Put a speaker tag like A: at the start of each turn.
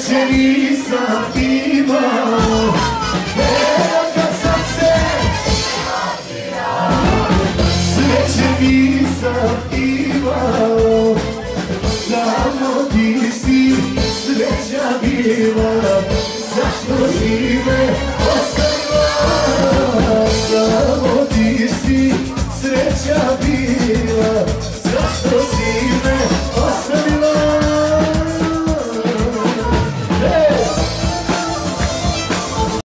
A: sreće nisam imao. Evo kad sam se sreće nisam imao. Samo ti si sreća bila, zašto si me